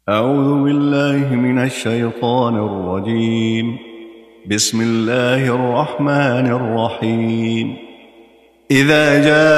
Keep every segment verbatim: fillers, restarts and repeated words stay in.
أعوذ بالله من الشيطان الرجيم. بسم الله الرحمن الرحيم. إذا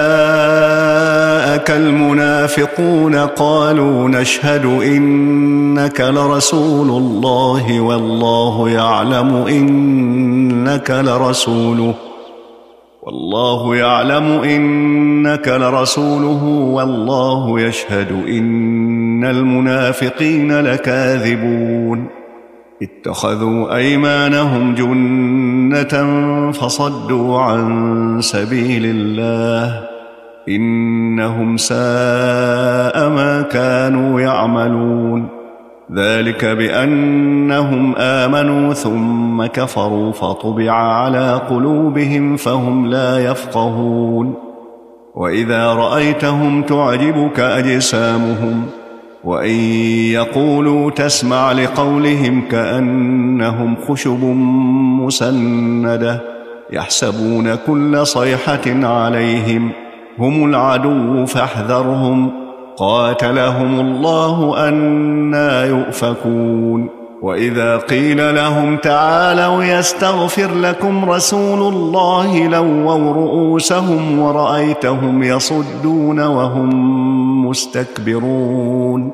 جاءك المنافقون قالوا نشهد إنك لرسول الله والله يعلم إنك لرسوله والله يعلم إنك لرسوله والله يشهد إن المنافقين لكاذبون. اتخذوا أيمانهم جنة فصدوا عن سبيل الله إنهم ساء ما كانوا يعملون. ذلك بأنهم آمنوا ثم كفروا فطبع على قلوبهم فهم لا يفقهون. وإذا رأيتهم تعجبك أجسامهم وإن يقولوا تسمع لقولهم كأنهم خشب مسندة يحسبون كل صيحة عليهم هم العدو فاحذرهم قاتلهم الله أنى يؤفكون. وإذا قيل لهم تعالوا يستغفر لكم رسول الله لووا رؤوسهم ورأيتهم يصدون وهم مستكبرون.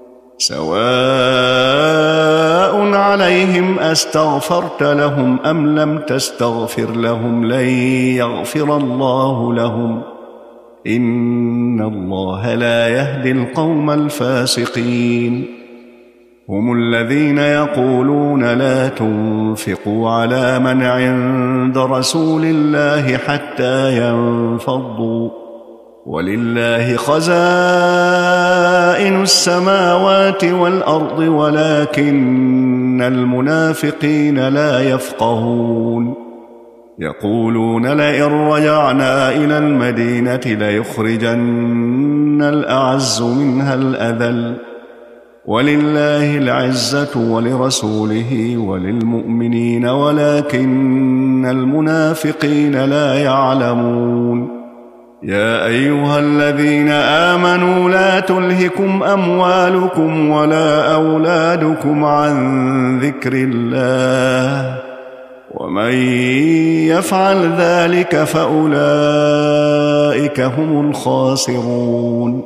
سواء عليهم أستغفرت لهم أم لم تستغفر لهم لن يغفر الله لهم إن الله لا يهدي القوم الفاسقين. هم الذين يقولون لا تنفقوا على من عند رسول الله حتى ينفضوا ولله خزائن السماوات والأرض ولكن المنافقين لا يفقهون. يقولون لئن رجعنا إلى المدينة ليخرجن الأعز منها الأذل ولله العزة ولرسوله وللمؤمنين ولكن المنافقين لا يعلمون. يا أيها الذين آمنوا لا تلهكم أموالكم ولا أولادكم عن ذكر الله ومن يفعل ذلك فأولئك هم الخاسرون.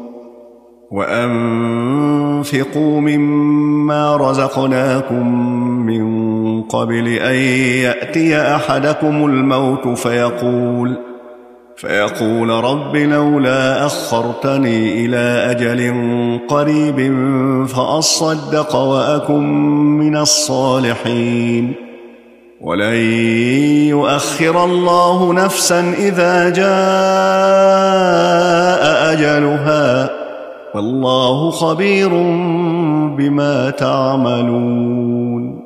وأنفقوا مما رزقناكم من قبل أن يأتي أحدكم الموت فيقول فيقول رب لولا أخرتني إلى أجل قريب فأصدق وأكن من الصالحين ولن يؤخر الله نفسا إذا جاء أجلها والله خبير بما تعملون.